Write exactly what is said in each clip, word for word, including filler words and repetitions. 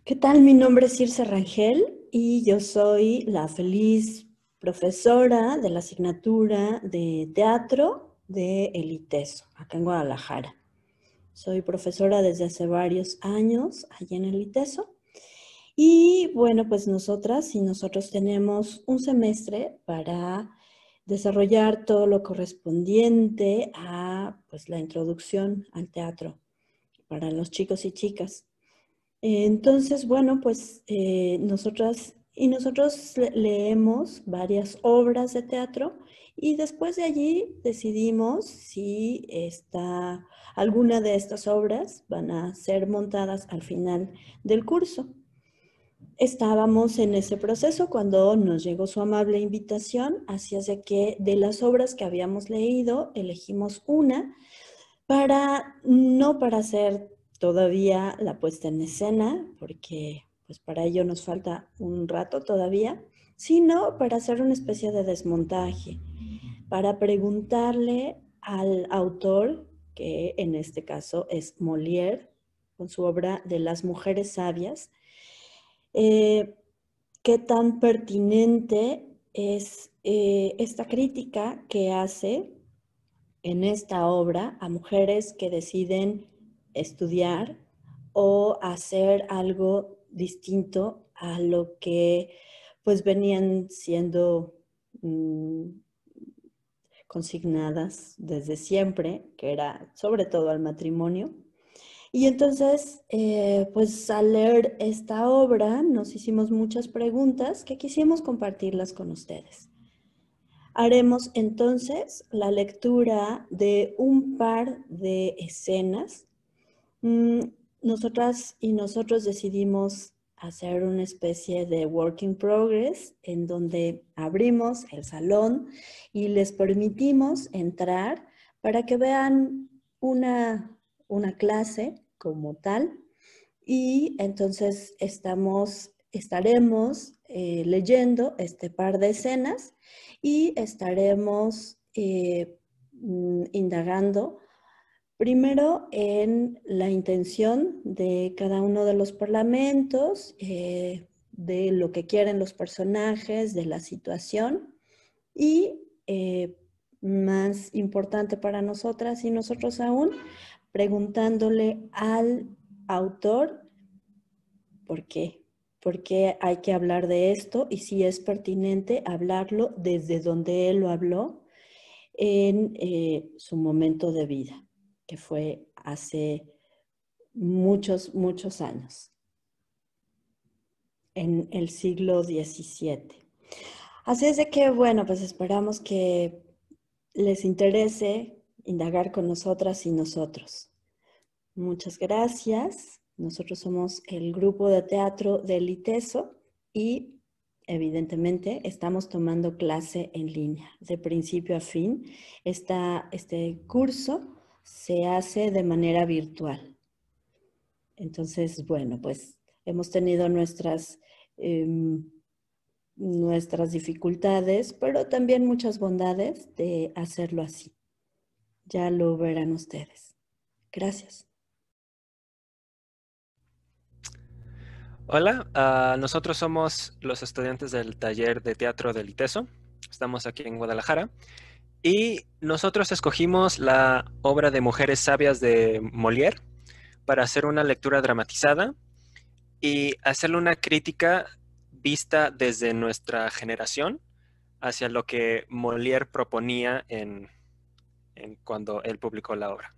¿Qué tal? Mi nombre es Circe Rangel y yo soy la feliz profesora de la asignatura de teatro de El ITESO, acá en Guadalajara. Soy profesora desde hace varios años allí en El ITESO. Y bueno, pues nosotras y nosotros tenemos un semestre para desarrollar todo lo correspondiente a pues, la introducción al teatro para los chicos y chicas. Entonces, bueno, pues eh, nosotras y nosotros le- leemos varias obras de teatro y después de allí decidimos si esta, alguna de estas obras van a ser montadas al final del curso. Estábamos en ese proceso cuando nos llegó su amable invitación, así es de que de las obras que habíamos leído elegimos una para, no para hacer todavía la puesta en escena, porque pues para ello nos falta un rato todavía, sino para hacer una especie de desmontaje, para preguntarle al autor, que en este caso es Molière, con su obra de Las mujeres sabias, eh, qué tan pertinente es eh, esta crítica que hace en esta obra a mujeres que deciden estudiar o hacer algo distinto a lo que pues venían siendo mmm, consignadas desde siempre, que era sobre todo al matrimonio. Y entonces, eh, pues al leer esta obra nos hicimos muchas preguntas que quisimos compartirlas con ustedes. Haremos entonces la lectura de un par de escenas. Mm, Nosotras y nosotros decidimos hacer una especie de work in progress en donde abrimos el salón y les permitimos entrar para que vean una, una clase como tal. Y entonces estamos, estaremos eh, leyendo este par de escenas y estaremos eh, mm, indagando primero en la intención de cada uno de los parlamentos, eh, de lo que quieren los personajes, de la situación y, eh, más importante para nosotras y nosotros aún, preguntándole al autor por qué. ¿Por qué hay que hablar de esto? Y si es pertinente hablarlo desde donde él lo habló en eh, su momento de vida, que fue hace muchos, muchos años, en el siglo diecisiete. Así es de que, bueno, pues esperamos que les interese indagar con nosotras y nosotros. Muchas gracias. Nosotros somos el grupo de teatro del ITESO y evidentemente estamos tomando clase en línea de principio a fin. Esta, este curso se hace de manera virtual. Entonces, bueno, pues hemos tenido nuestras, eh, nuestras dificultades, pero también muchas bondades de hacerlo así. Ya lo verán ustedes. Gracias. Hola, ah, nosotros somos los estudiantes del taller de teatro del ITESO. Estamos aquí en Guadalajara y nosotros escogimos la obra de Mujeres Sabias de Molière para hacer una lectura dramatizada y hacerle una crítica vista desde nuestra generación hacia lo que Molière proponía en, en cuando él publicó la obra.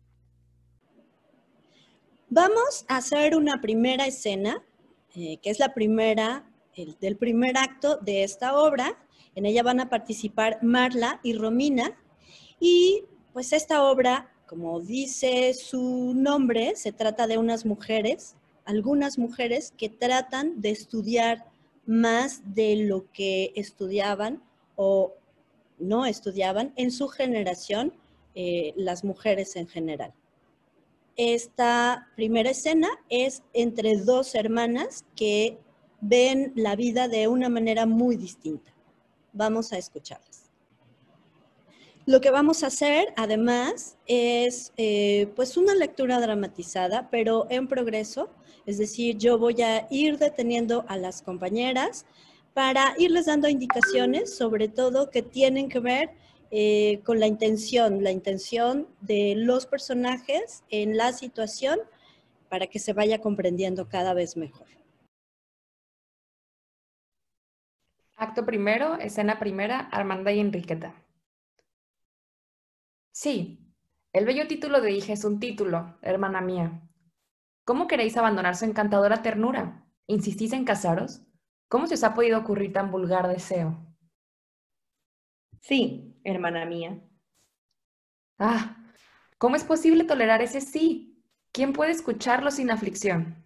Vamos a hacer una primera escena, eh, que es la primera, el, del primer acto de esta obra. En ella van a participar Marla y Romina. Y pues esta obra, como dice su nombre, se trata de unas mujeres, algunas mujeres que tratan de estudiar más de lo que estudiaban o no estudiaban en su generación, eh, las mujeres en general. Esta primera escena es entre dos hermanas que ven la vida de una manera muy distinta. Vamos a escucharlas. Lo que vamos a hacer, además, es eh, pues una lectura dramatizada, pero en progreso. Es decir, yo voy a ir deteniendo a las compañeras para irles dando indicaciones, sobre todo que tienen que ver eh, con la intención, la intención de los personajes en la situación para que se vaya comprendiendo cada vez mejor. Acto primero, escena primera, Armanda y Enriqueta. Sí, el bello título de hija es un título, hermana mía. ¿Cómo queréis abandonar su encantadora ternura? ¿Insistís en casaros? ¿Cómo se os ha podido ocurrir tan vulgar deseo? Sí, hermana mía. Ah, ¿cómo es posible tolerar ese sí? ¿Quién puede escucharlo sin aflicción?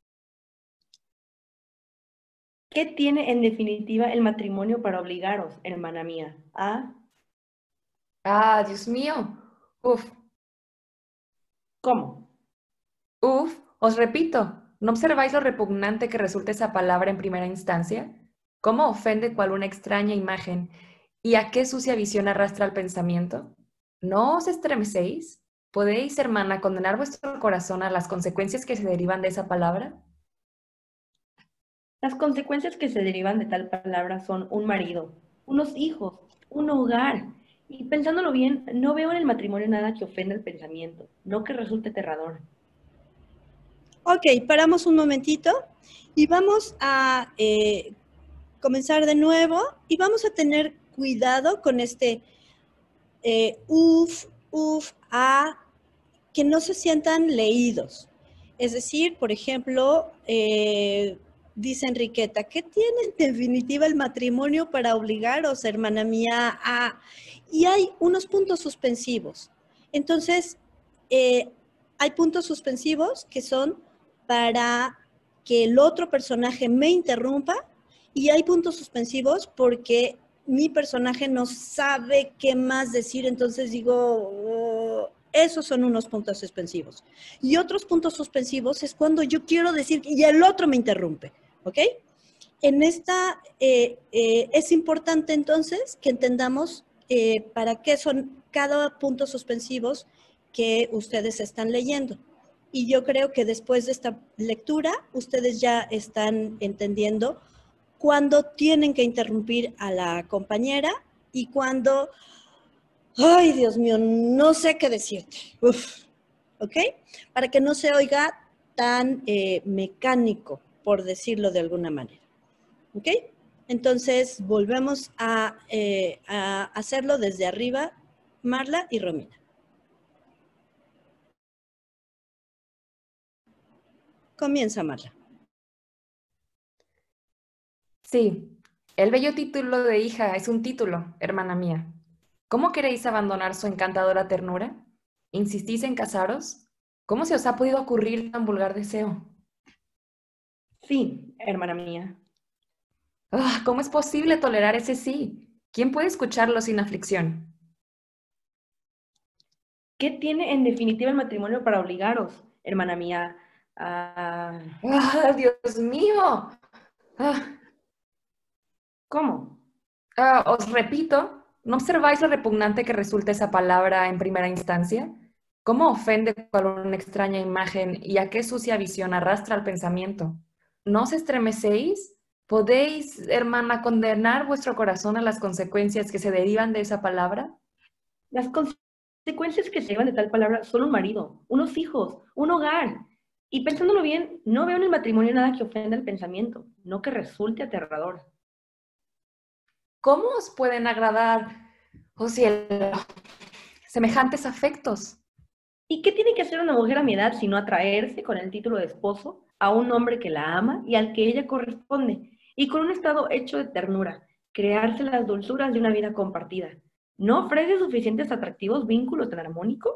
¿Qué tiene en definitiva el matrimonio para obligaros, hermana mía? ¿Ah? Ah, Dios mío. Uf, ¿Cómo? uf, os repito, ¿no observáis lo repugnante que resulta esa palabra en primera instancia? ¿Cómo ofende cual una extraña imagen? ¿Y a qué sucia visión arrastra el pensamiento? ¿No os estremecéis? ¿Podéis, hermana, condenar vuestro corazón a las consecuencias que se derivan de esa palabra? Las consecuencias que se derivan de tal palabra son un marido, unos hijos, un hogar. Y pensándolo bien, no veo en el matrimonio nada que ofenda el pensamiento, no que resulte aterrador. Ok, paramos un momentito y vamos a eh, comenzar de nuevo y vamos a tener cuidado con este eh, uf, uf, a, que no se sientan leídos. Es decir, por ejemplo, eh, dice Enriqueta, ¿qué tiene en definitiva el matrimonio para obligaros, hermana mía, a...? Y hay unos puntos suspensivos. Entonces, eh, hay puntos suspensivos que son para que el otro personaje me interrumpa y hay puntos suspensivos porque mi personaje no sabe qué más decir, entonces digo, oh, esos son unos puntos suspensivos. Y otros puntos suspensivos es cuando yo quiero decir y el otro me interrumpe, ¿ok? En esta eh, eh, es importante entonces que entendamos eh, para qué son cada punto suspensivos que ustedes están leyendo. Y yo creo que después de esta lectura, ustedes ya están entendiendo cuándo tienen que interrumpir a la compañera y cuándo, ay, Dios mío, no sé qué decirte. Uf, ¿ok? Para que no se oiga tan eh, mecánico, por decirlo de alguna manera. ¿Ok? Entonces, volvemos a, eh, a hacerlo desde arriba, Marla y Romina. Comienza, Marla. Sí, el bello título de hija es un título, hermana mía. ¿Cómo queréis abandonar su encantadora ternura? ¿Insistís en casaros? ¿Cómo se os ha podido ocurrir tan vulgar deseo? Sí, hermana mía. Ah, ¿cómo es posible tolerar ese sí? ¿Quién puede escucharlo sin aflicción? ¿Qué tiene en definitiva el matrimonio para obligaros, hermana mía? ¿Ah? ¡Ah, Dios mío! Ah, ¿Cómo? ah, os repito, ¿no observáis lo repugnante que resulta esa palabra en primera instancia? ¿Cómo ofende cual una extraña imagen y a qué sucia visión arrastra el pensamiento? ¿No os estremecéis? ¿Podéis, hermana, condenar vuestro corazón a las consecuencias que se derivan de esa palabra? Las consecuencias que se llevan de tal palabra son un marido, unos hijos, un hogar. Y pensándolo bien, no veo en el matrimonio nada que ofenda el pensamiento, no que resulte aterrador. ¿Cómo os pueden agradar, oh cielo, semejantes afectos? ¿Y qué tiene que hacer una mujer a mi edad sino atraerse con el título de esposo a un hombre que la ama y al que ella corresponde, y con un estado hecho de ternura, crearse las dulzuras de una vida compartida? ¿No ofrece suficientes atractivos vínculos tan armónicos?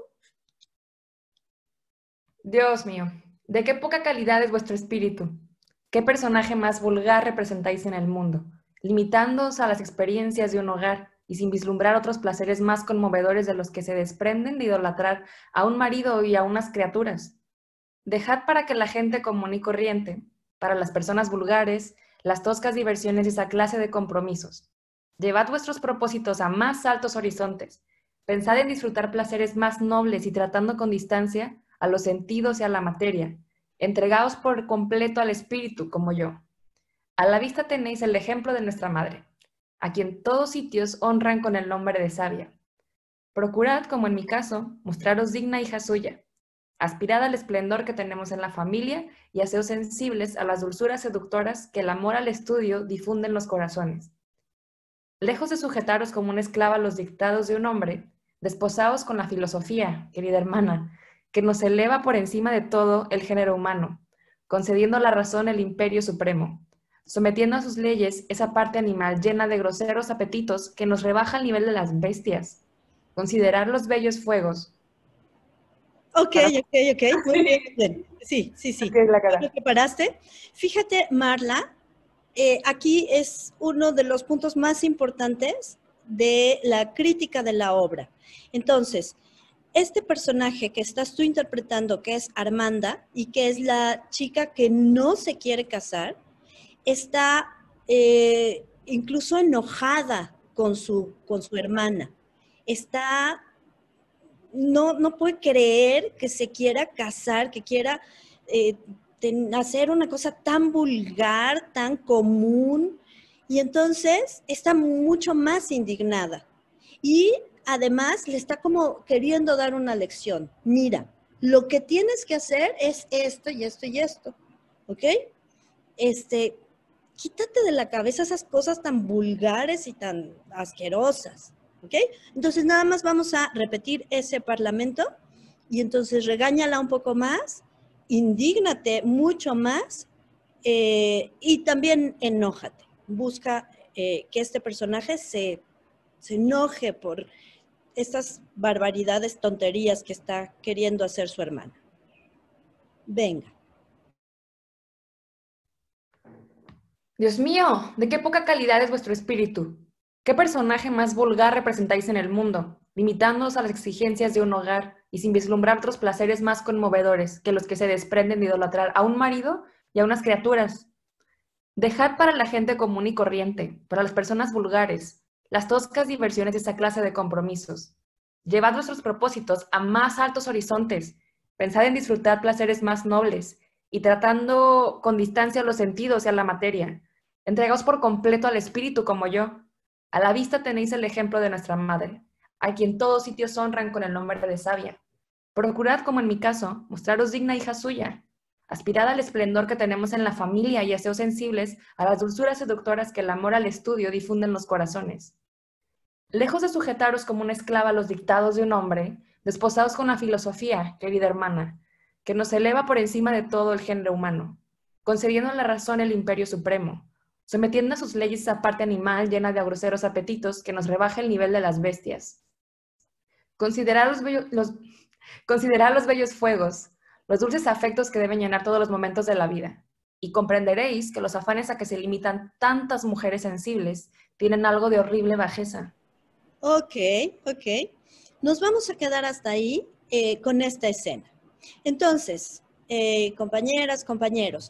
Dios mío, ¿de qué poca calidad es vuestro espíritu? ¿Qué personaje más vulgar representáis en el mundo, limitándoos a las experiencias de un hogar y sin vislumbrar otros placeres más conmovedores de los que se desprenden de idolatrar a un marido y a unas criaturas? Dejad para que la gente común y corriente, para las personas vulgares, las toscas diversiones de esa clase de compromisos. Llevad vuestros propósitos a más altos horizontes. Pensad en disfrutar placeres más nobles y tratando con distancia a los sentidos y a la materia. Entregaos por completo al espíritu, como yo. A la vista tenéis el ejemplo de nuestra madre, a quien todos sitios honran con el nombre de sabia. Procurad, como en mi caso, mostraros digna hija suya. Aspirad al esplendor que tenemos en la familia y haceos sensibles a las dulzuras seductoras que el amor al estudio difunde en los corazones. Lejos de sujetaros como una esclava a los dictados de un hombre, desposaos con la filosofía, querida hermana, que nos eleva por encima de todo el género humano, concediendo a la razón el imperio supremo, sometiendo a sus leyes esa parte animal llena de groseros apetitos que nos rebaja al nivel de las bestias. Considerar los bellos fuegos. Ok, Para- ok, ok, muy bien, muy bien. Sí, sí, sí. Ok, la cara. ¿Lo preparaste? Fíjate, Marla, eh, aquí es uno de los puntos más importantes de la crítica de la obra. Entonces, este personaje que estás tú interpretando, que es Armanda, y que es la chica que no se quiere casar, está eh, incluso enojada con su, con su hermana. Está, no, no puede creer que se quiera casar, que quiera eh, ten, hacer una cosa tan vulgar, tan común, y entonces está mucho más indignada. Y además le está como queriendo dar una lección. Mira, lo que tienes que hacer es esto y esto y esto, ¿ok? Este, quítate de la cabeza esas cosas tan vulgares y tan asquerosas, ¿ok? Entonces nada más vamos a repetir ese parlamento y entonces regáñala un poco más, indígnate mucho más eh, y también enójate. Busca eh, que este personaje se, se enoje por estas barbaridades, tonterías que está queriendo hacer su hermana. Venga. Dios mío, ¿de qué poca calidad es vuestro espíritu? ¿Qué personaje más vulgar representáis en el mundo, limitándoos a las exigencias de un hogar y sin vislumbrar otros placeres más conmovedores que los que se desprenden de idolatrar a un marido y a unas criaturas? Dejad para la gente común y corriente, para las personas vulgares, las toscas diversiones de esa clase de compromisos. Llevad vuestros propósitos a más altos horizontes, pensad en disfrutar placeres más nobles y tratando con distancia los sentidos y a la materia. Entregaos por completo al espíritu como yo. A la vista tenéis el ejemplo de nuestra madre, a quien todos sitios honran con el nombre de sabia. Procurad, como en mi caso, mostraros digna hija suya. Aspirad al esplendor que tenemos en la familia y haceos sensibles a las dulzuras seductoras que el amor al estudio difunde en los corazones. Lejos de sujetaros como una esclava a los dictados de un hombre, desposaos con la filosofía, querida hermana, que nos eleva por encima de todo el género humano, concediendo a la razón el imperio supremo, sometiendo a sus leyes esa parte animal llena de groseros apetitos que nos rebaja el nivel de las bestias. Considerad los, bello, los, considerad los bellos fuegos, los dulces afectos que deben llenar todos los momentos de la vida, y comprenderéis que los afanes a que se limitan tantas mujeres sensibles tienen algo de horrible bajeza. Ok, ok. Nos vamos a quedar hasta ahí eh, con esta escena. Entonces, eh, compañeras, compañeros,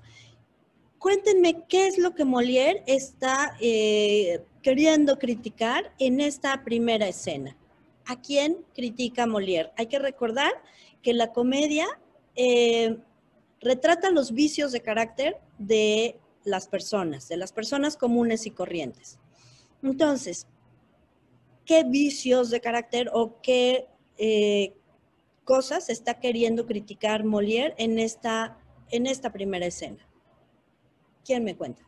cuéntenme qué es lo que Molière está eh, queriendo criticar en esta primera escena. ¿A quién critica Molière? Hay que recordar que la comedia eh, retrata los vicios de carácter de las personas, de las personas comunes y corrientes. Entonces, ¿qué vicios de carácter o qué eh, cosas está queriendo criticar Molière en esta, en esta primera escena? ¿Quién me cuenta?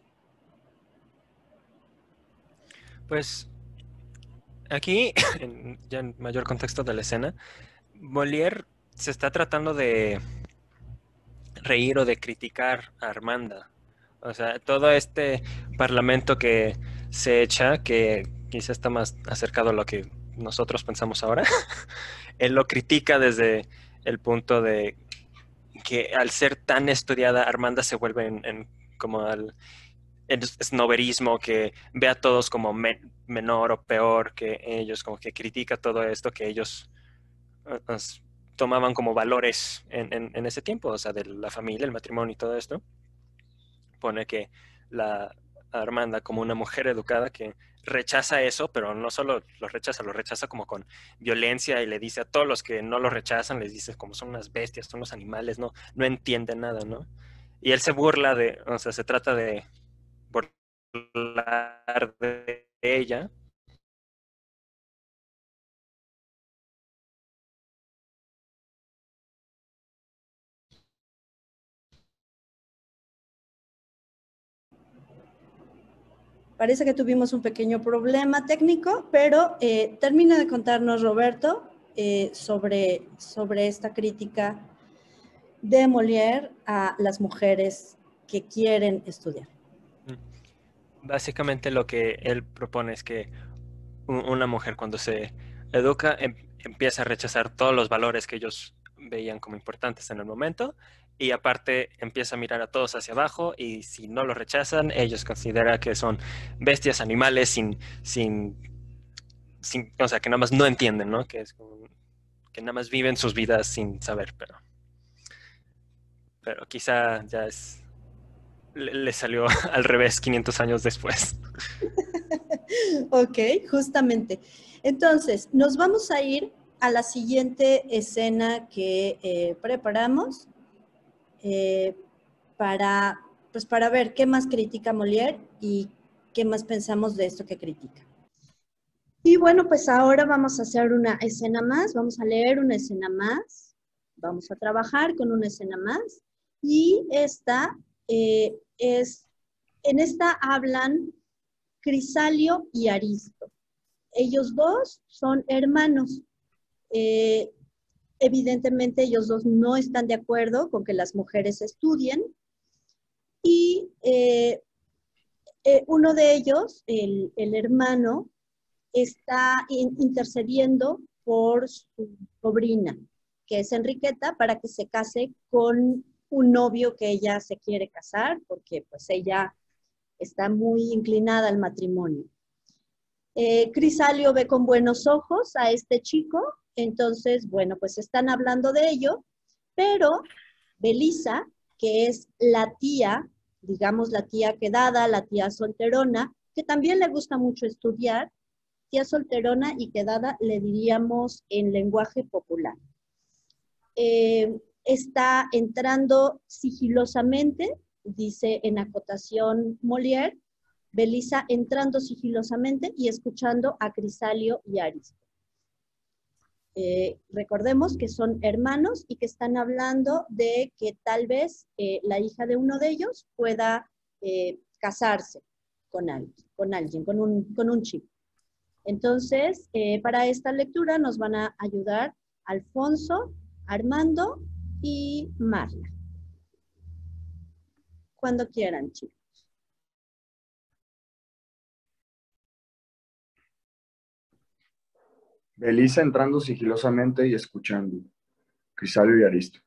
Pues aquí, en, ya en mayor contexto de la escena, Molière se está tratando de reír o de criticar a Armanda. O sea, todo este parlamento que se echa, que quizá está más acercado a lo que nosotros pensamos ahora, él lo critica desde el punto de que al ser tan estudiada, Armanda se vuelve en, en como al esnoberismo, que ve a todos como me, menor o peor que ellos, como que critica todo esto que ellos uh, tomaban como valores en, en, en ese tiempo, o sea, de la familia, el matrimonio y todo esto. Pone que la Armanda como una mujer educada que rechaza eso, pero no solo lo rechaza, lo rechaza como con violencia y le dice a todos los que no lo rechazan, les dice como son unas bestias, son unos animales, no, no entienden nada, ¿no? Y él se burla de, o sea, se trata de burlar de ella. Parece que tuvimos un pequeño problema técnico, pero eh, termina de contarnos, Roberto, eh, sobre, sobre esta crítica de Molière a las mujeres que quieren estudiar. Básicamente lo que él propone es que una mujer cuando se educa em, empieza a rechazar todos los valores que ellos veían como importantes en el momento y aparte empieza a mirar a todos hacia abajo y si no lo rechazan, ellos consideran que son bestias, animales sin, sin, sin o sea, que nada más no entienden, ¿no? Que es como, que nada más viven sus vidas sin saber, pero, pero quizá ya es, le, le salió al revés quinientos años después. Ok, justamente. Entonces, nos vamos a ir a la siguiente escena que eh, preparamos eh, para, pues para ver qué más critica Molière y qué más pensamos de esto que critica. Y bueno, pues ahora vamos a hacer una escena más, vamos a leer una escena más, vamos a trabajar con una escena más y esta eh, es, en esta hablan Crisalio y Aristo. Ellos dos son hermanos. Eh, evidentemente ellos dos no están de acuerdo con que las mujeres estudien y eh, eh, uno de ellos, el, el hermano, está in, intercediendo por su sobrina, que es Enriqueta, para que se case con un novio que ella se quiere casar, porque pues ella está muy inclinada al matrimonio. Eh, Crisalio ve con buenos ojos a este chico, entonces, bueno, pues están hablando de ello, pero Belisa, que es la tía, digamos la tía quedada, la tía solterona, que también le gusta mucho estudiar, tía solterona y quedada le diríamos en lenguaje popular. Eh, está entrando sigilosamente, dice en acotación Molière, Belisa entrando sigilosamente y escuchando a Crisalio y Aristo. Eh, recordemos que son hermanos y que están hablando de que tal vez eh, la hija de uno de ellos pueda eh, casarse con alguien, con, alguien con, un, con un chico. Entonces, eh, para esta lectura nos van a ayudar Alfonso, Armando y Marla. Cuando quieran, chicos. Belisa entrando sigilosamente y escuchando. Crisalio y Aristo.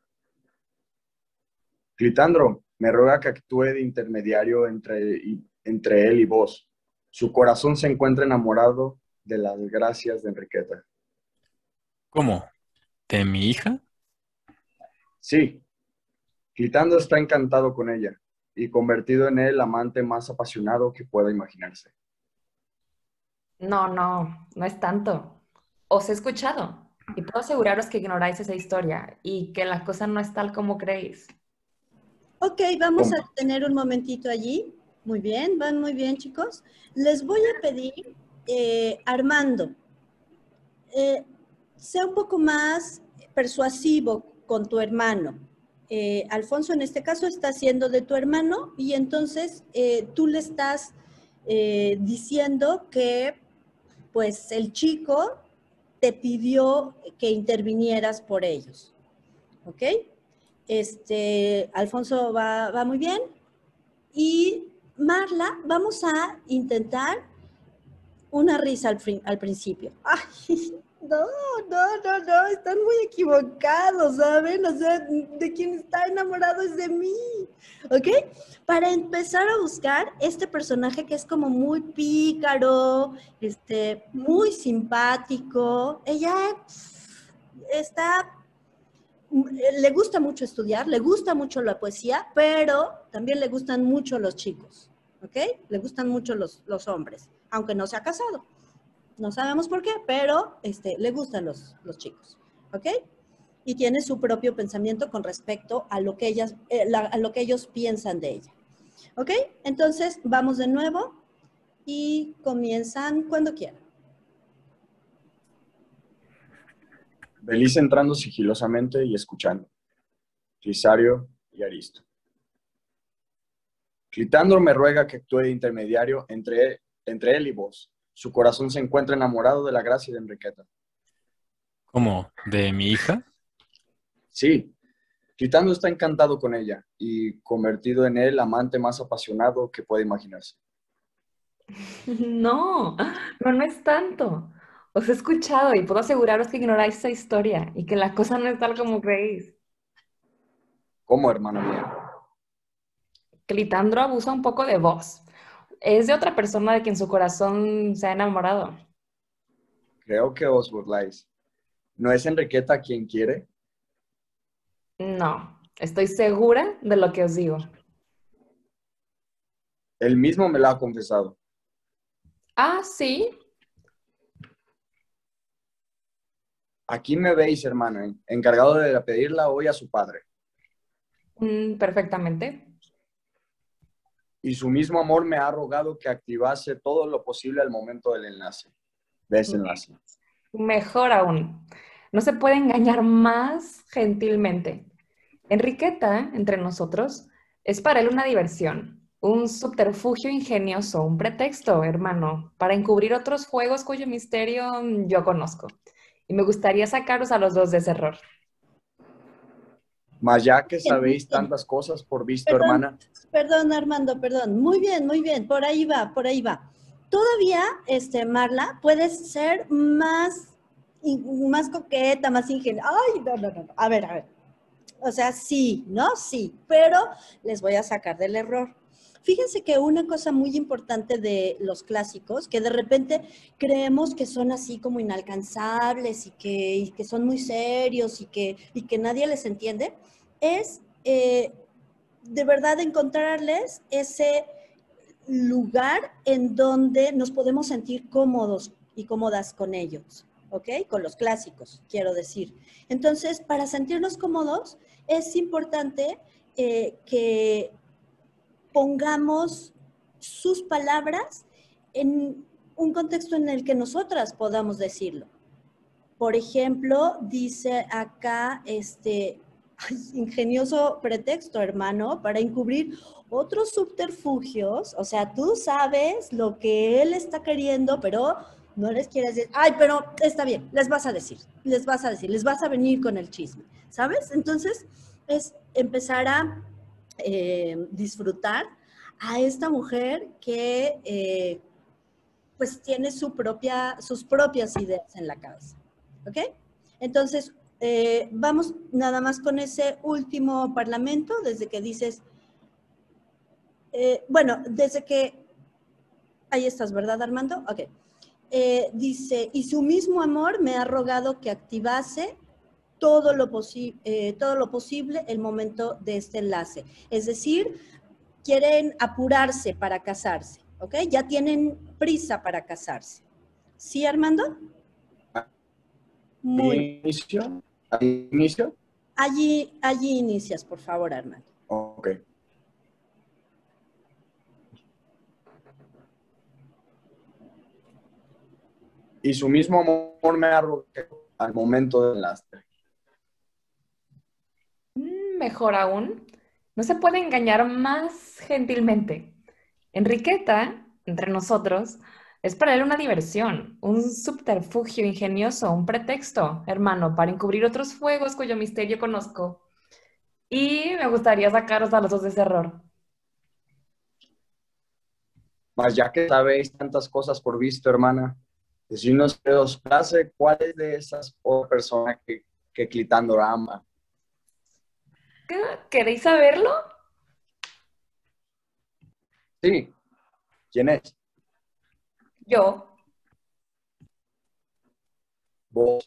Clitandro, me ruega que actúe de intermediario entre, y, entre él y vos. Su corazón se encuentra enamorado de las gracias de Enriqueta. ¿Cómo? ¿De mi hija? Sí. Clitandro está encantado con ella y convertido en el amante más apasionado que pueda imaginarse. No, no, no es tanto. Os he escuchado y puedo aseguraros que ignoráis esa historia y que la cosa no es tal como creéis. Ok, vamos ¿Cómo? a tener un momentito allí. Muy bien, van muy bien, chicos. Les voy a pedir, eh, Armando, eh, sea un poco más persuasivo con tu hermano. Eh, Alfonso, en este caso, está haciendo de tu hermano y entonces eh, tú le estás eh, diciendo que, pues, el chico te pidió que intervinieras por ellos. ¿Ok? Este, Alfonso va, va muy bien. Y Marla, vamos a intentar una risa al, al principio. Ay, no, no, no, no, están muy equivocados, ¿saben? O sea, de quien está enamorado es de mí, ¿ok? Para empezar a buscar este personaje que es como muy pícaro, este, muy simpático. Ella está, le gusta mucho estudiar, le gusta mucho la poesía, pero también le gustan mucho los chicos, ¿ok? Le gustan mucho los, los hombres. aunque no se ha casado. No sabemos por qué, pero este, le gustan los, los chicos, ¿ok? Y tiene su propio pensamiento con respecto a lo que, ellas, eh, la, a lo que ellos piensan de ella, ¿ok? Entonces, vamos de nuevo y comienzan cuando quieran. Belice entrando sigilosamente y escuchando. Clisario y Aristo. Clitandro me ruega que actúe de intermediario entre, entre él y vos. Su corazón se encuentra enamorado de la gracia de Enriqueta. ¿Cómo? ¿De mi hija? Sí, Clitandro está encantado con ella y convertido en el amante más apasionado que puede imaginarse. No, no, no es tanto. Os he escuchado y puedo aseguraros que ignoráis esa historia y que la cosa no es tal como creéis. ¿Cómo, hermana mía? Clitandro abusa un poco de vos. Es de otra persona de quien su corazón se ha enamorado. Creo que os burláis. ¿No es Enriqueta quien quiere? No, estoy segura de lo que os digo. Él mismo me lo ha confesado. Ah, sí. Aquí me veis, hermano, encargado de pedirla hoy a su padre. Mm, perfectamente. Y su mismo amor me ha rogado que activase todo lo posible al momento del enlace. Desenlace. Mejor aún. No se puede engañar más gentilmente. Enriqueta, entre nosotros, es para él una diversión, un subterfugio ingenioso, un pretexto, hermano, para encubrir otros juegos cuyo misterio mm, yo conozco. Y me gustaría sacaros a los dos de ese error. Mas ya que Bien, muy sabéis bien. tantas cosas por visto, Perdón, hermana, perdón, Armando, perdón. Muy bien, muy bien. Por ahí va, por ahí va. Todavía, este, Marla, puedes ser más, in- más coqueta, más ingeniosa. Ay, no, no, no, no. A ver, a ver. O sea, sí, ¿no? Sí, pero les voy a sacar del error. Fíjense que una cosa muy importante de los clásicos, que de repente creemos que son así como inalcanzables y que, y que son muy serios y que, y que nadie les entiende, es eh, de verdad encontrarles ese lugar en donde nos podemos sentir cómodos y cómodas con ellos, ¿ok? Con los clásicos, quiero decir. Entonces, para sentirnos cómodos, es importante eh, que pongamos sus palabras en un contexto en el que nosotras podamos decirlo. Por ejemplo, dice acá, este, ay, ingenioso pretexto, hermano, para encubrir otros subterfugios. O sea, tú sabes lo que él está queriendo, pero no les quieres decir. Ay, pero está bien, les vas a decir, les vas a decir, les vas a venir con el chisme, ¿sabes? Entonces, es empezar a eh, disfrutar a esta mujer que eh, pues tiene su propia, sus propias ideas en la cabeza. ¿Ok? Entonces, eh, vamos nada más con ese último parlamento, desde que dices, eh, bueno, desde que, ahí estás, ¿verdad, Armando? Ok. Eh, dice, y su mismo amor me ha rogado que activase todo lo, posi eh, todo lo posible el momento de este enlace. Es decir, quieren apurarse para casarse, ¿ok? Ya tienen prisa para casarse. ¿Sí, Armando? Muy bien. inicio, ¿Ahí inicio? Allí, allí inicias, por favor, Armando. Ok. Y su mismo amor me ha rogado al momento del enlace. Mm, mejor aún, no se puede engañar más gentilmente. Enriqueta, entre nosotros, es para él una diversión, un subterfugio ingenioso, un pretexto, hermano, para encubrir otros fuegos cuyo misterio conozco. Y me gustaría sacaros a los dos de ese error. Mas ya que sabéis tantas cosas por visto, hermana, decidnos que os place cuál es de esas otras personas que, que Clitandro ama. ¿Qué? ¿Queréis saberlo? Sí, ¿quién es? Yo. Vos.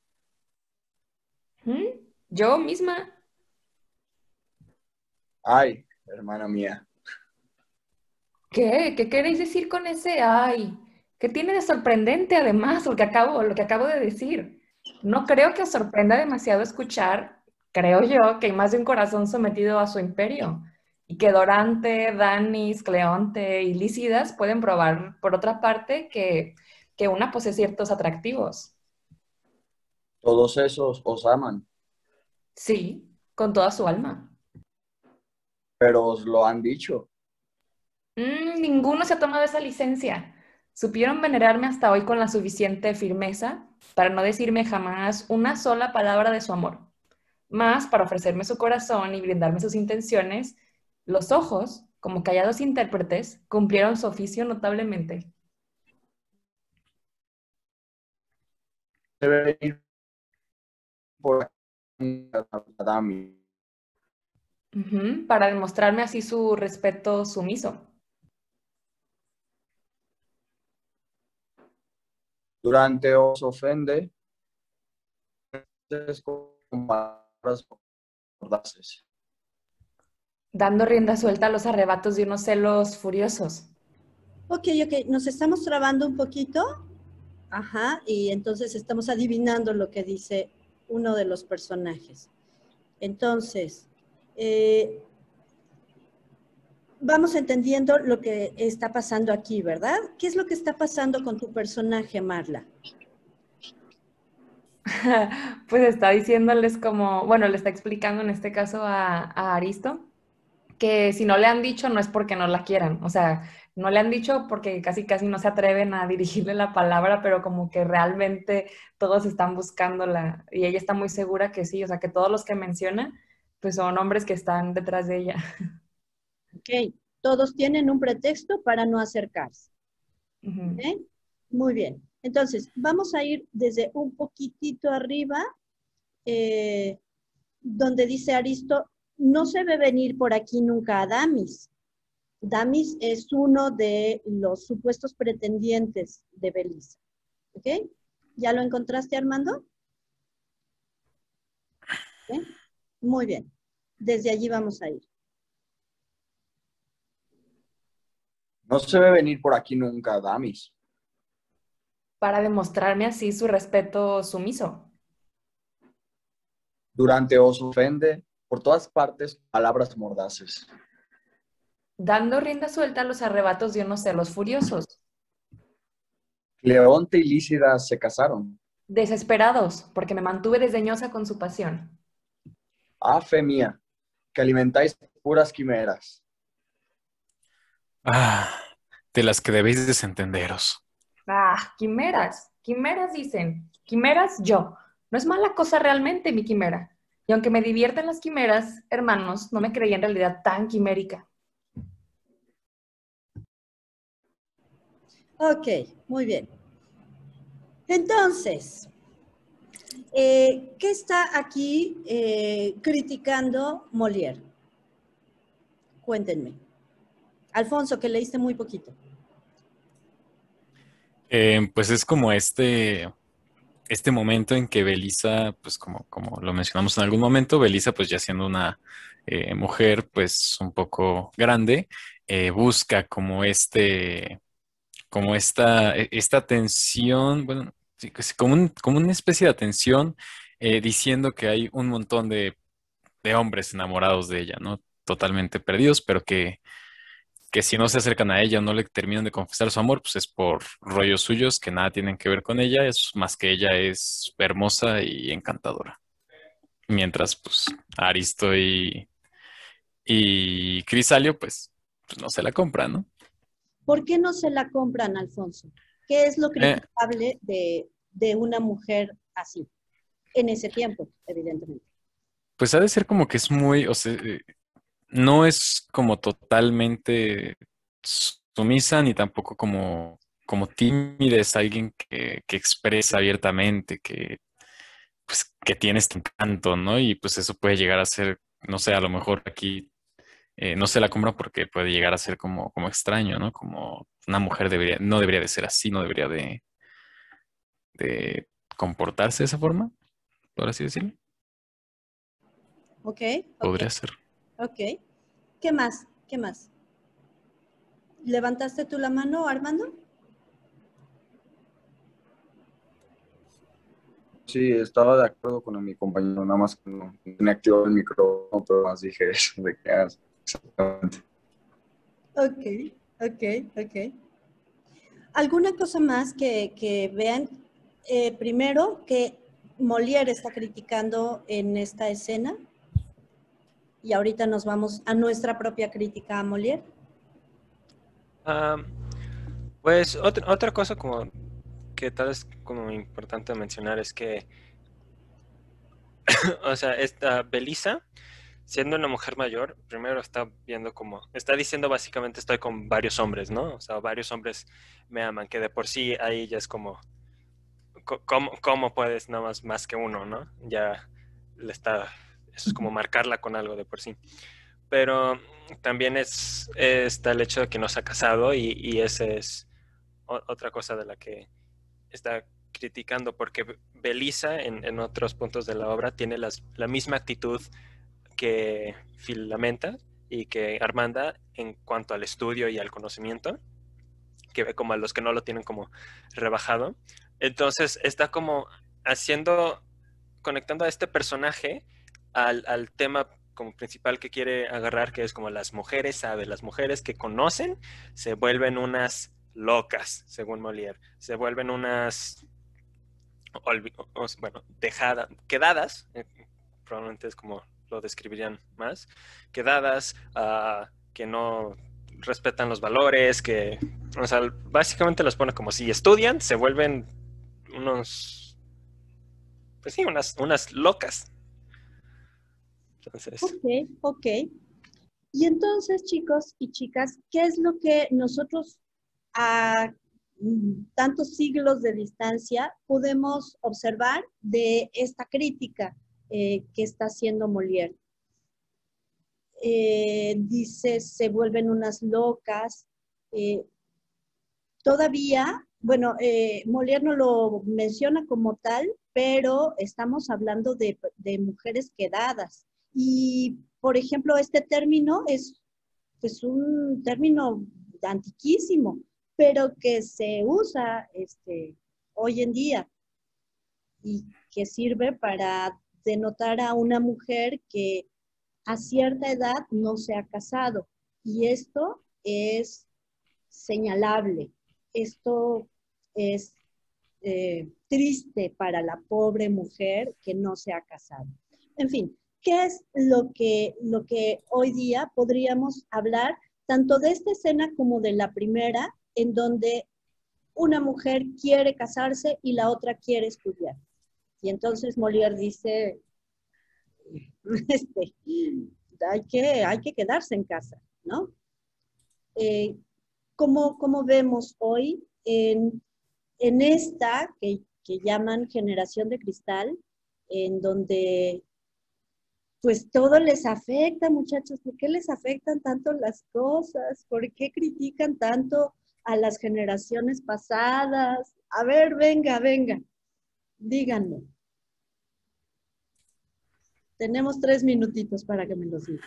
¿Mm? Yo misma. Ay, hermana mía. ¿Qué? ¿Qué queréis decir con ese ay? ¿Qué tiene de sorprendente además lo que acabo, lo que acabo de decir? No creo que os sorprenda demasiado escuchar, creo yo, que hay más de un corazón sometido a su imperio y que Dorante, Danis, Cleonte y Lícidas pueden probar, por otra parte, que, que una posee ciertos atractivos. Todos esos os aman, Sí, con toda su alma. pero os lo han dicho. Mm, ninguno se ha tomado esa licencia. Supieron venerarme hasta hoy con la suficiente firmeza para no decirme jamás una sola palabra de su amor. Más para ofrecerme su corazón y brindarme sus intenciones, los ojos, como callados intérpretes, cumplieron su oficio notablemente. Debe ir por aquí, Adami. Ujú, para demostrarme así su respeto sumiso. Durante os ofende, es con palabras mordaces. Dando rienda suelta a los arrebatos de unos celos furiosos. Ok, ok, nos estamos trabando un poquito. Ajá, y entonces estamos adivinando lo que dice uno de los personajes. Entonces, eh, vamos entendiendo lo que está pasando aquí, ¿verdad? ¿Qué es lo que está pasando con tu personaje, Marla? Pues está diciéndoles como, bueno, le está explicando en este caso a, a Aristo que si no le han dicho no es porque no la quieran, o sea, no le han dicho porque casi casi no se atreven a dirigirle la palabra, pero como que realmente todos están buscándola y ella está muy segura que sí, o sea, que todos los que menciona pues son hombres que están detrás de ella. Ok, todos tienen un pretexto para no acercarse. Ujú. ¿Ok? Muy bien. Entonces, vamos a ir desde un poquitito arriba, eh, donde dice Aristo, no se ve venir por aquí nunca a Damis. Damis es uno de los supuestos pretendientes de Belisa. ¿Ok? ¿Ya lo encontraste, Armando? ¿Ok? Muy bien. Desde allí vamos a ir. No se ve venir por aquí nunca, Damis. Para demostrarme así su respeto sumiso. Durante os ofende, por todas partes, palabras mordaces. Dando rienda suelta a los arrebatos de unos celos furiosos. Cleonte y Lícida se casaron. Desesperados, porque me mantuve desdeñosa con su pasión. Ah, fe mía, que alimentáis puras quimeras. Ah, de las que debéis desentenderos. Ah, quimeras, quimeras dicen, quimeras yo. No es mala cosa realmente mi quimera. Y aunque me divierten las quimeras, hermanos, no me creía en realidad tan quimérica. Ok, muy bien. Entonces, eh, ¿qué está aquí eh, criticando Molière? Cuéntenme. Alfonso, que leíste muy poquito. Eh, pues es como este, este momento en que Belisa, pues como, como lo mencionamos en algún momento, Belisa, pues ya siendo una eh, mujer, pues un poco grande, eh, busca como este, como esta, e- esta tensión, bueno, sí, que sí, como, un- como una especie de atención, eh, diciendo que hay un montón de, de hombres enamorados de ella, ¿no? Totalmente perdidos, pero que que si no se acercan a ella o no le terminan de confesar su amor, pues es por rollos suyos que nada tienen que ver con ella, es más que ella es hermosa y encantadora. Mientras, pues, Aristo y, y Crisalio, pues, pues no se la compran, ¿no? ¿Por qué no se la compran, Alfonso? ¿Qué es lo Eh, criticable de, de una mujer así? En ese tiempo, evidentemente. pues ha de ser como que es muy, o sea, eh, no es como totalmente sumisa ni tampoco como, como tímida, es alguien que, que expresa abiertamente, que pues que tiene este encanto, ¿no? Y pues eso puede llegar a ser, no sé, a lo mejor aquí eh, no se la compra porque puede llegar a ser como, como extraño, ¿no? Como una mujer debería, no debería de ser así, no debería de, de comportarse de esa forma, por así decirlo. ¿Ok? Ok, Podría ser. ok. ¿Qué más? ¿Qué más? ¿Levantaste tú la mano, Armando? sí, estaba de acuerdo con mi compañero, nada más que no tenía activado el micrófono, pero más dije eso de que ah, exactamente. Ok, ok, ok. ¿Alguna cosa más que, que vean? Eh, primero, que Molière está criticando en esta escena. Y ahorita nos vamos a nuestra propia crítica a Molière. Um, pues otra, otra cosa como que tal vez como importante mencionar es que, o sea, esta Belisa, siendo una mujer mayor, primero está viendo como, está diciendo básicamente estoy con varios hombres, ¿no? O sea, varios hombres me aman, que de por sí ahí ya es como, ¿cómo, cómo puedes nada más, más que uno, ¿no? Ya le está, eso es como marcarla con algo de por sí. Pero también es, está el hecho de que no se ha casado y, y ese es otra cosa de la que está criticando, porque Belisa en, en otros puntos de la obra tiene las, la misma actitud que Filamenta y que Armanda en cuanto al estudio y al conocimiento, que ve como a los que no lo tienen como rebajado. Entonces está como haciendo, conectando a este personaje al, al tema como principal que quiere agarrar, que es como las mujeres, ¿sabe? Las mujeres que conocen se vuelven unas locas, según Molière, se vuelven unas, bueno, dejadas, quedadas, eh, probablemente es como lo describirían más, quedadas, uh, que no respetan los valores, que, o sea, básicamente los pone como si estudian, se vuelven unos, pues sí, unas, unas locas. Entonces. Ok, ok. Y entonces, chicos y chicas, ¿qué es lo que nosotros a tantos siglos de distancia podemos observar de esta crítica eh, que está haciendo Molière? Eh, dice, se vuelven unas locas. Eh, todavía, bueno, eh, Molière no lo menciona como tal, pero estamos hablando de, de mujeres quedadas. Y, por ejemplo, este término es pues, un término antiquísimo, pero que se usa este, hoy en día y que sirve para denotar a una mujer que a cierta edad no se ha casado. Y esto es señalable. Esto es eh, triste para la pobre mujer que no se ha casado. En fin, ¿qué es lo que, lo que hoy día podríamos hablar tanto de esta escena como de la primera, en donde una mujer quiere casarse y la otra quiere estudiar? Y entonces Molière dice, este, hay, que, hay que quedarse en casa, ¿no? Eh, ¿cómo, ¿Cómo vemos hoy en, en esta que, que llaman generación de cristal, en donde pues todo les afecta, muchachos? ¿Por qué les afectan tanto las cosas? ¿Por qué critican tanto a las generaciones pasadas? A ver, venga, venga, díganme. Tenemos tres minutitos para que me los digan.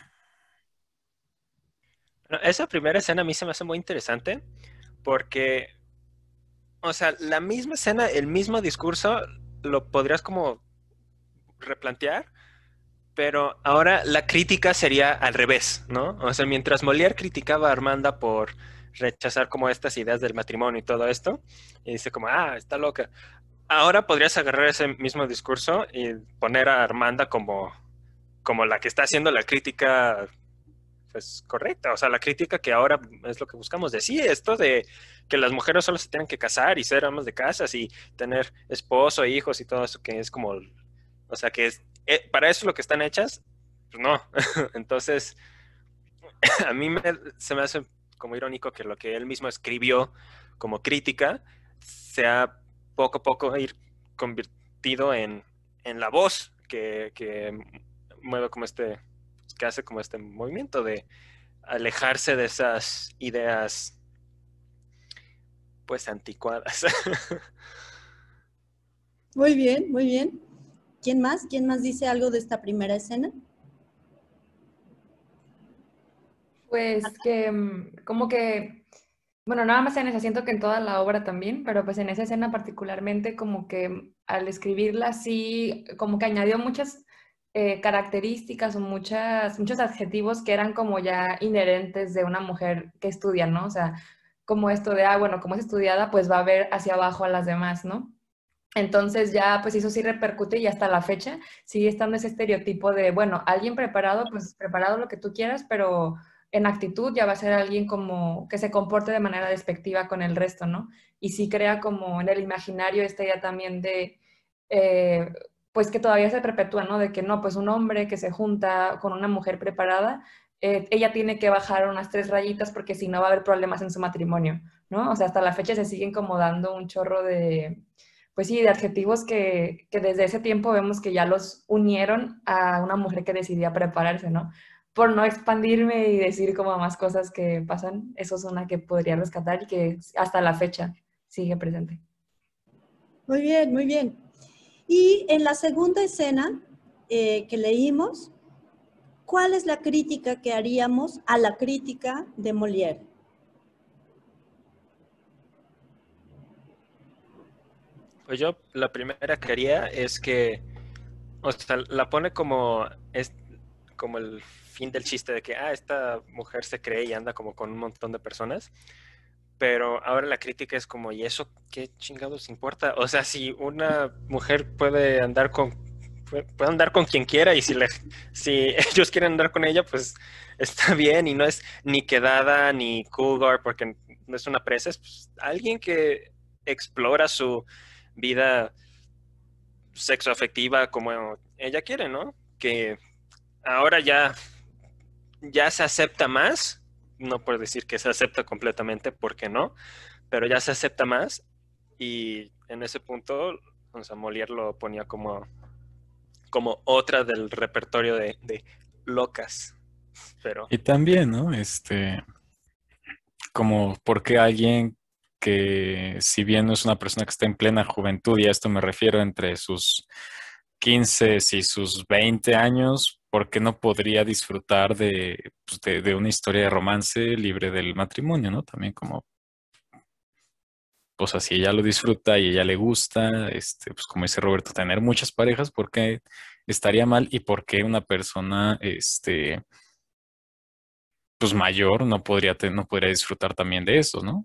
Bueno, esa primera escena a mí se me hace muy interesante porque, o sea, la misma escena, el mismo discurso, lo podrías como replantear, pero ahora la crítica sería al revés, ¿no? O sea, mientras Molière criticaba a Armanda por rechazar como estas ideas del matrimonio y todo esto, y dice como, ah, está loca. Ahora podrías agarrar ese mismo discurso y poner a Armanda como, como la que está haciendo la crítica, pues, correcta. O sea, la crítica que ahora es lo que buscamos decir, esto de que las mujeres solo se tienen que casar y ser amas de casas y tener esposo, hijos y todo eso, que es como, o sea, que es, eh, para eso es lo que están hechas, pues no. Entonces, a mí me, se me hace como irónico que lo que él mismo escribió como crítica sea poco a poco ir convertido en, en la voz que, que mueve como este, que hace como este movimiento de alejarse de esas ideas pues anticuadas. Muy bien, muy bien. ¿Quién más? ¿Quién más dice algo de esta primera escena? Pues que mm, como que, bueno, nada más en esa, siento que en toda la obra también, pero pues en esa escena particularmente como que al escribirla sí como que añadió muchas eh, características o muchas, muchos adjetivos que eran como ya inherentes de una mujer que estudia, ¿no? O sea, como esto de, ah, bueno, como es estudiada, pues va a ver hacia abajo a las demás, ¿no? Entonces ya, pues eso sí repercute y hasta la fecha sigue estando ese estereotipo de, bueno, alguien preparado, pues preparado lo que tú quieras, pero en actitud ya va a ser alguien como que se comporte de manera despectiva con el resto, ¿no? Y sí crea como en el imaginario esta idea también de, eh, pues que todavía se perpetúa, ¿no? De que no, pues un hombre que se junta con una mujer preparada, eh, ella tiene que bajar unas tres rayitas porque si no va a haber problemas en su matrimonio, ¿no? O sea, hasta la fecha se siguen como dando un chorro de pues sí, de adjetivos que, que desde ese tiempo vemos que ya los unieron a una mujer que decidía prepararse, ¿no? Por no expandirme y decir como más cosas que pasan, eso es una que podría rescatar y que hasta la fecha sigue presente. Muy bien, muy bien. Y en la segunda escena eh, que leímos, ¿cuál es la crítica que haríamos a la crítica de Molière? Pues yo la primera que haría es que, o sea, la pone como, es, como el fin del chiste de que, ah, esta mujer se cree y anda como con un montón de personas, pero ahora la crítica es como, ¿y eso qué chingados importa? O sea, si una mujer puede andar con, puede andar con quien quiera y si, le, si ellos quieren andar con ella, pues está bien y no es ni quedada ni cougar porque no es una presa, es pues, alguien que explora su vida sexoafectiva como ella quiere, ¿no? Que ahora ya, ya se acepta más, no por decir que se acepta completamente, porque no, pero ya se acepta más y en ese punto, o sea, Molière lo ponía como, como otra del repertorio de, de locas, pero... Y también, ¿no? Este, como porque alguien que si bien no es una persona que está en plena juventud, y a esto me refiero entre sus quince y sus veinte años, ¿por qué no podría disfrutar de, pues, de, de una historia de romance libre del matrimonio, ¿no? También como, pues así ella lo disfruta y ella le gusta, este, pues como dice Roberto, tener muchas parejas, ¿por qué estaría mal? ¿Y por qué una persona, este, pues mayor no podría, te- no podría disfrutar también de eso, ¿no?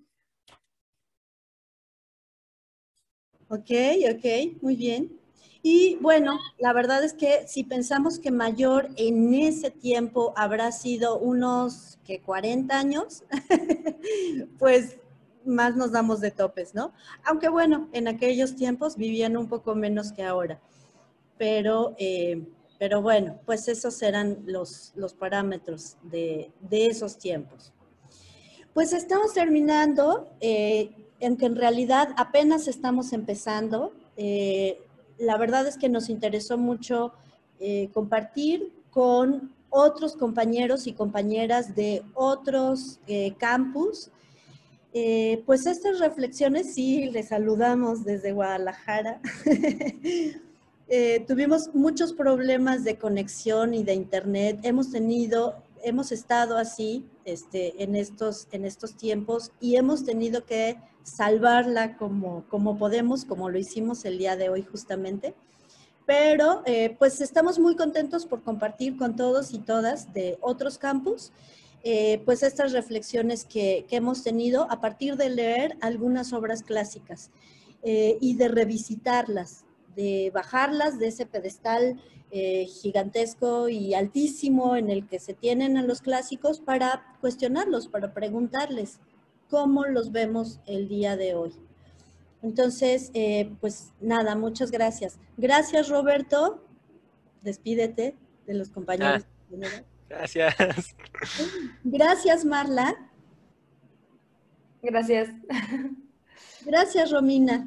Ok, ok, muy bien. Y bueno, la verdad es que si pensamos que mayor en ese tiempo habrá sido unos que cuarenta años, pues más nos damos de topes, ¿no? Aunque bueno, en aquellos tiempos vivían un poco menos que ahora. Pero, eh, pero bueno, pues esos eran los, los parámetros de, de esos tiempos. Pues estamos terminando, eh, aunque en realidad apenas estamos empezando. Eh, la verdad es que nos interesó mucho eh, compartir con otros compañeros y compañeras de otros eh, campus. Eh, pues estas reflexiones, sí, les saludamos desde Guadalajara. eh, tuvimos muchos problemas de conexión y de internet. Hemos tenido, hemos estado así este, en, estos, en estos tiempos y hemos tenido que salvarla como, como podemos, como lo hicimos el día de hoy justamente. Pero eh, pues estamos muy contentos por compartir con todos y todas de otros campus, eh, pues estas reflexiones que, que, hemos tenido a partir de leer algunas obras clásicas eh, y de revisitarlas, de bajarlas de ese pedestal eh, gigantesco y altísimo en el que se tienen a los clásicos para cuestionarlos, para preguntarles cómo los vemos el día de hoy. Entonces, eh, pues nada, muchas gracias. Gracias, Roberto. Despídete de los compañeros. Ah, gracias. Gracias, Marla. Gracias. Gracias, Romina.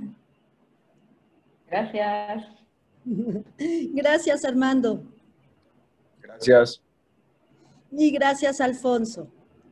Gracias. Gracias, Armando. Gracias. Y gracias, Alfonso.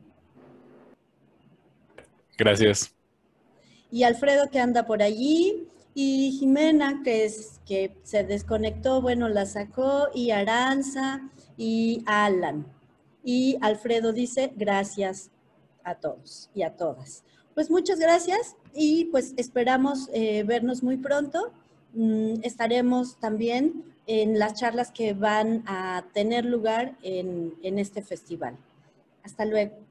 Gracias. Y Alfredo, que anda por allí, y Jimena, que, es, que se desconectó, bueno, la sacó, y Aranza, y Alan. Y Alfredo dice gracias a todos y a todas. Pues muchas gracias y pues esperamos eh, vernos muy pronto mm, estaremos también en las charlas que van a tener lugar en, en este festival. Hasta luego.